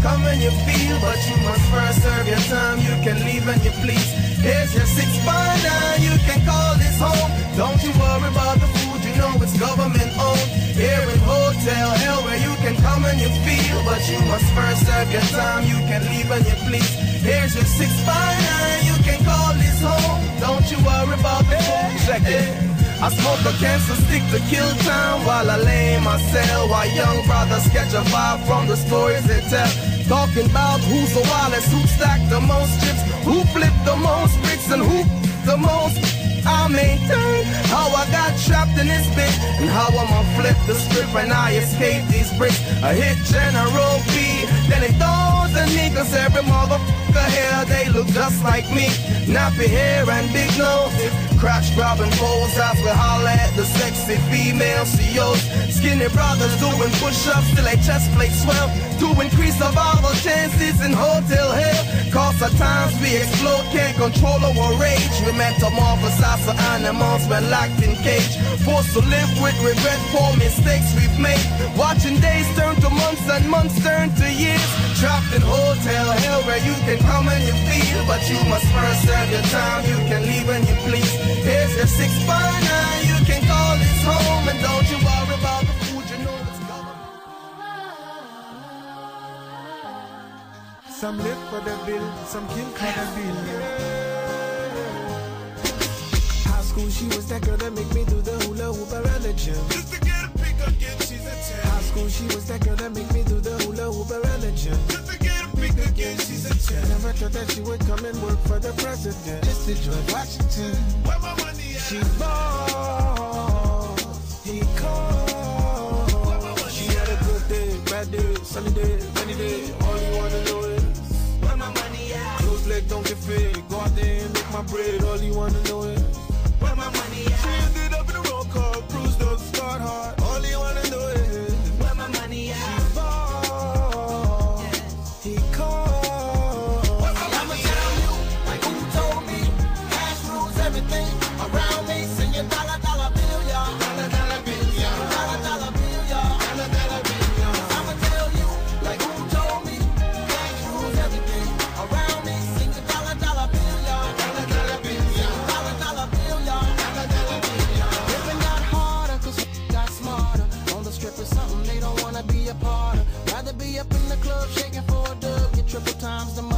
come when you feel, but you must first serve your time. You can leave when you please. Here's your 6 by 9, you can call this home. Don't you worry about the food, you know it's government owned. Here in Hotel Hell, where you can come when you feel, but you must first serve your time. You can leave when you please. Here's your 6 by 9, you can call this home. Don't you worry about the food. Check it. I smoke a cancer stick to kill time while I lay in my cell, while young brothers catch a vibe from the stories they tell. Talking about who's the wildest, who stacked the most chips, who flipped the most bricks, and who the most. I maintain how I got trapped in this bitch, and how I'ma flip the script when I escape these bricks. I hit General B, then it dawns on me, cause every motherfucker here, they look just like me. Nappy hair and big noses, crotch grabbing foes, as we holler at the sexy female CEOs. Skinny brothers doing push-ups till their chest plate swell, to increase survival chances in Hotel Hell. Cause at times we explode, can't control our rage. We metamorphosize to animals when locked in cage, forced to live with regret for mistakes we've made. Watching days turn to months and months turn to years. Trapped in Hotel Hell, where you can come when you feel, but you must first serve your time. You can leave when you please. Here's your 6 by 9, you can call this home, and don't you worry about the food, you know it's coming. Some live for the bill, some kill for the bill. High school, she was that girl that make me do the hula hoop around the gym. Just to get a pick again, she's a 10. High school, she was that girl that make me do the hula hoop around the gym. Just to get a pick again, she's a 10. Never thought that she would come and work for the president. Just to George Washington. Where my money at? She bought, he called. She had a good day, bad day, sunny day, rainy day. All you wanna know is where my money at? Close leg, don't get fed. Go out there and make my bread. All you wanna know is where my money at? She ended up in the roll call, bruised up, scarred hard. All you wanna know is where my money at? She bought, he called. I'ma tell you, like who told me, cash rules everything around me. Sing your dollar, dollar bill, y'all. Dollar, dollar bill, y'all. Dollar, dollar bill, y'all. Dollar, dollar bill, y'all. I'ma tell you, like who told me, cash rules everything around me. Sing your dollar, dollar bill, y'all. Dollar, dollar bill, y'all. Dollar, dollar bill, y'all. Dollar, dollar bill, y'all. Living out harder, cause we got smarter. On the strip is something they don't wanna be a part of. Rather be up in the club shaking for a dub, get triple times the money.